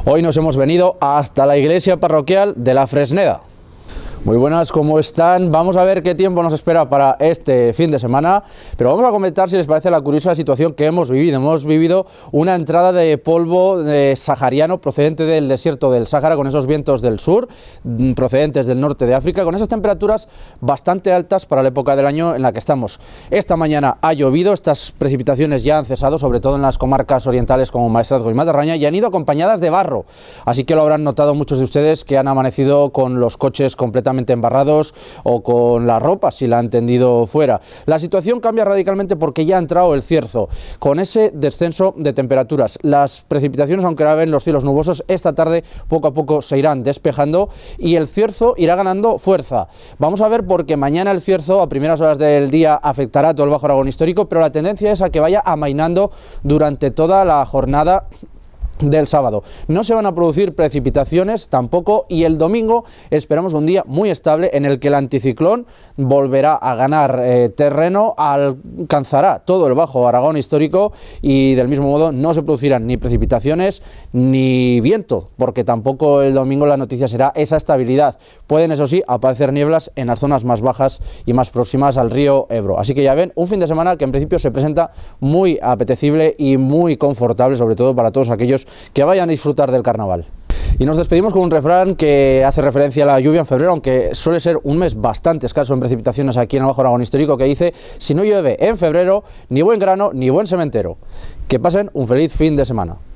Hoy nos hemos venido hasta la iglesia parroquial de La Fresneda. Muy buenas, ¿cómo están? Vamos a ver qué tiempo nos espera para este fin de semana, pero vamos a comentar, si les parece, la curiosa situación que hemos vivido. Hemos vivido una entrada de polvo sahariano procedente del desierto del Sáhara, con esos vientos del sur, procedentes del norte de África, con esas temperaturas bastante altas para la época del año en la que estamos. Esta mañana ha llovido, estas precipitaciones ya han cesado, sobre todo en las comarcas orientales como Maestrazgo y Matarraña, y han ido acompañadas de barro, así que lo habrán notado muchos de ustedes que han amanecido con los coches completamente embarrados o con la ropa, si la han tendido fuera. La situación cambia radicalmente porque ya ha entrado el cierzo, con ese descenso de temperaturas. Las precipitaciones, aunque ahora ven los cielos nubosos, esta tarde poco a poco se irán despejando y el cierzo irá ganando fuerza. Vamos a ver, porque mañana el cierzo a primeras horas del día afectará a todo el Bajo Aragón histórico, pero la tendencia es a que vaya amainando durante toda la jornada del sábado. No se van a producir precipitaciones tampoco, y el domingo esperamos un día muy estable en el que el anticiclón volverá a ganar terreno, alcanzará todo el Bajo Aragón histórico y del mismo modo no se producirán ni precipitaciones ni viento, porque tampoco el domingo la noticia será esa estabilidad. Pueden, eso sí, aparecer nieblas en las zonas más bajas y más próximas al río Ebro. Así que ya ven, un fin de semana que en principio se presenta muy apetecible y muy confortable, sobre todo para todos aquellos que vayan a disfrutar del carnaval. Y nos despedimos con un refrán que hace referencia a la lluvia en febrero, aunque suele ser un mes bastante escaso en precipitaciones aquí en el Bajo Aragón histórico, que dice: si no llueve en febrero, ni buen grano ni buen sementero. Que pasen un feliz fin de semana.